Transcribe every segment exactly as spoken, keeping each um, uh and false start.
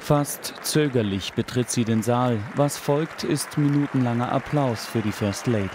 Fast zögerlich betritt sie den Saal. Was folgt, ist minutenlanger Applaus für die First Lady.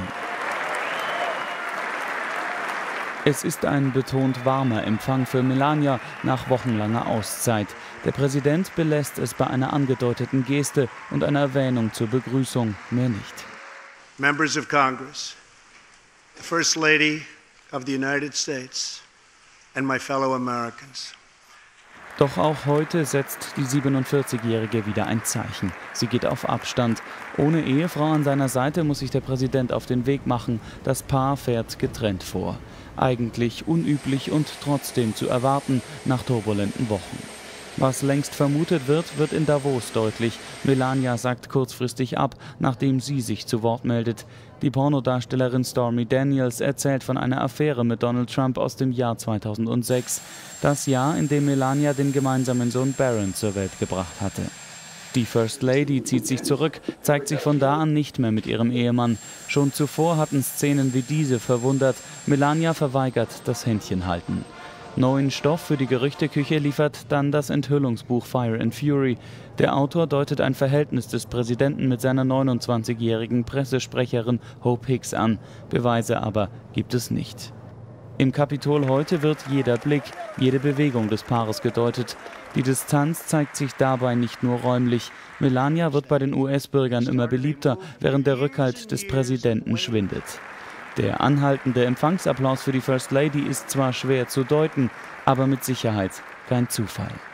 Es ist ein betont warmer Empfang für Melania nach wochenlanger Auszeit. Der Präsident belässt es bei einer angedeuteten Geste und einer Erwähnung zur Begrüßung, mehr nicht. Members of Congress, the First Lady of the United States and my fellow Americans. Doch auch heute setzt die siebenundvierzigjährige wieder ein Zeichen. Sie geht auf Abstand. Ohne Ehefrau an seiner Seite muss sich der Präsident auf den Weg machen. Das Paar fährt getrennt vor. Eigentlich unüblich und trotzdem zu erwarten nach turbulenten Wochen. Was längst vermutet wird, wird in Davos deutlich. Melania sagt kurzfristig ab, nachdem sie sich zu Wort meldet. Die Pornodarstellerin Stormy Daniels erzählt von einer Affäre mit Donald Trump aus dem Jahr zweitausendsechs. Das Jahr, in dem Melania den gemeinsamen Sohn Barron zur Welt gebracht hatte. Die First Lady zieht sich zurück, zeigt sich von da an nicht mehr mit ihrem Ehemann. Schon zuvor hatten Szenen wie diese verwundert. Melania verweigert das Händchenhalten. Neuen Stoff für die Gerüchteküche liefert dann das Enthüllungsbuch Fire and Fury. Der Autor deutet ein Verhältnis des Präsidenten mit seiner neunundzwanzigjährigen Pressesprecherin Hope Hicks an. Beweise aber gibt es nicht. Im Kapitol heute wird jeder Blick, jede Bewegung des Paares gedeutet. Die Distanz zeigt sich dabei nicht nur räumlich. Melania wird bei den U S-Bürgern immer beliebter, während der Rückhalt des Präsidenten schwindet. Der anhaltende Empfangsapplaus für die First Lady ist zwar schwer zu deuten, aber mit Sicherheit kein Zufall.